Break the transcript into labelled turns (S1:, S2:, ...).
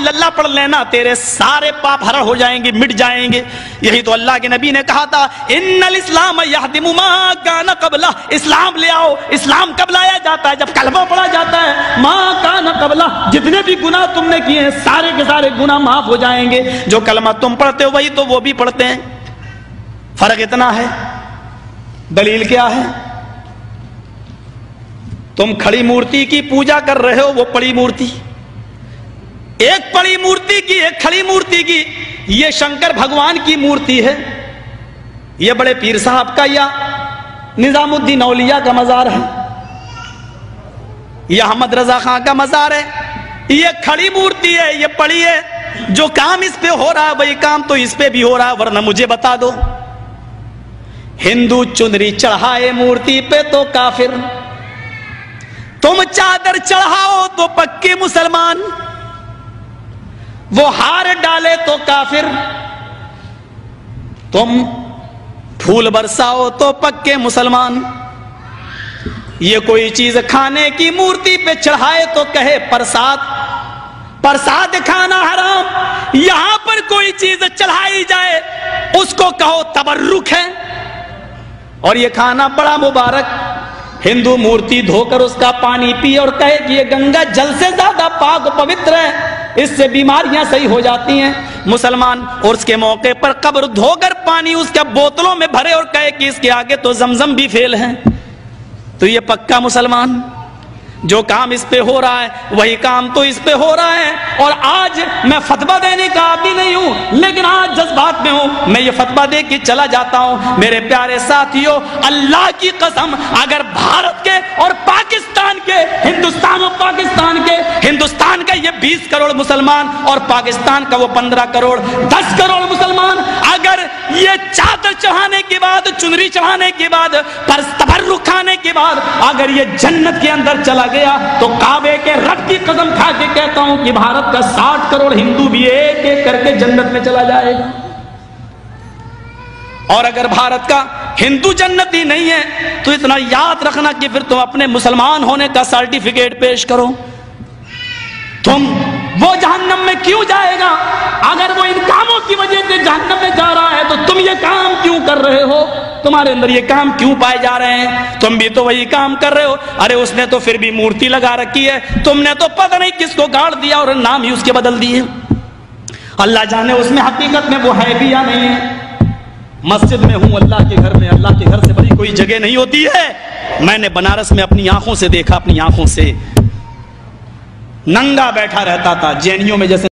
S1: الا اللہ پڑھ لینا تیرے سارے پاپ ہر ہو جائیں گے، مٹ جائیں گے۔ یہی تو اللہ کے نبی نے کہا تھا ان الاسلام یہدم ما کان قبلہ، اسلام لے آؤ۔ اسلام کب لایا جاتا ہے؟ جب کلمہ پڑھا جاتا ہے۔ ما کان قبلہ، جتنے بھی گناہ تم نے کیے ہیں سارے کے سارے گناہ معاف ہو جائیں گے۔ جو کلمہ تم پڑھتے ہو وہی تو وہ بھی پڑھتے ہیں، فرق اتنا ہے۔ دلیل کیا ہے؟ تم کھڑی مورتی کی پوجا کر رہے ہو، وہ پڑی مورتی، ایک پڑی مورتی کی ایک کھڑی مورتی کی۔ یہ شنکر بھگوان کی مورتی ہے، یہ بڑے پیر صاحب کا یا نظام الدین اولیاء کا مزار ہے، یہ احمد رضا خان کا مزار ہے۔ یہ کھڑی مورتی ہے، یہ پڑی ہے۔ جو کام اس پہ ہو رہا ہے وہی کام تو اس پہ بھی ہو رہا ہے، ورنہ مجھے بتا دو ہندو چنری چڑھائے مورتی پہ تو کافر، تم چادر چڑھاؤ تو پکے مسلمان، وہ ہار ڈالے تو کافر، تم پھول برساؤ تو پکے مسلمان۔ یہ کوئی چیز کھانے کی مورتی پہ چڑھائے تو کہے پرساد، پرساد کھانا حرام۔ یہاں پر کوئی چیز چڑھائی جائے اس کو کہو تبرک ہے، اور یہ کھانا بڑا مبارک۔ ہندو مورتی دھو کر اس کا پانی پی اور کہے کہ یہ گنگا جل سے زیادہ پاک و پوتر ہے، اس سے بیماریاں صحیح ہو جاتی ہیں۔ مسلمان اور اس کے موقع پر قبر دھو کر پانی اس کے بوتلوں میں بھرے اور کہے کہ اس کے آگے تو زمزم بھی فیل ہے، تو یہ پکا مسلمان۔ جو کام اس پہ ہو رہا ہے وہی کام تو اس پہ ہو رہا ہے۔ اور آج میں فتویٰ دینے کا عادی نہیں ہوں، لیکن آج جذبات میں ہوں، میں یہ فتویٰ دے کے چلا جاتا ہوں۔ میرے پیارے ساتھیوں، اللہ کی قسم، اگر بھارت کے اور پاکستان کے، ہندوستان اور پاکستان کے، ہندوستان کا یہ 20 کروڑ مسلمان اور پاکستان کا وہ 15 کروڑ 10 کروڑ مسلمان، اگر یہ چادر چڑھانے کے بعد، چنری چڑھانے کے بعد، تبرک کھانے کے بعد اگر یہ جنت کے اندر چلا گیا تو کعبے کے رب کی قسم کھا کے کہتا ہوں کہ بھارت کا 60 کروڑ ہندو بھی ایک ایک کر کے جنت میں چلا جائے گا۔ اور اگر بھارت کا ہندو جنتی نہیں ہے تو اتنا یاد رکھنا کہ پھر تم اپنے مسلمان ہونے کا سرٹیفکیٹ پیش کرو۔ تم وہ جہنم میں کیوں جائے گا؟ اگر وہ ان کاموں کی وجہ سے جہنم میں جا رہا ہے تو تم یہ کام کیوں کر رہے ہو؟ تمہارے اندر یہ کام کیوں پائے جا رہے ہیں؟ تم بھی تو وہی کام کر رہے ہو۔ ارے اس نے تو پھر بھی مورتی لگا رکھی ہے، تم نے تو پتہ نہیں کس کو گاڑ دیا اور نام ہی اس کے بدل دیے۔ اللہ جانے اس میں حقیقت میں وہ ہے بھی یا نہیں ہے۔ مسجد میں ہوں، اللہ کے گھر میں، اللہ کے گھر سے بڑی کوئی جگہ نہیں ہوتی ہے۔ میں نے بنارس میں اپنی آنکھوں سے دیکھا، اپنی آنکھوں سے، ننگا بیٹھا رہتا تھا جینیوں میں جیسے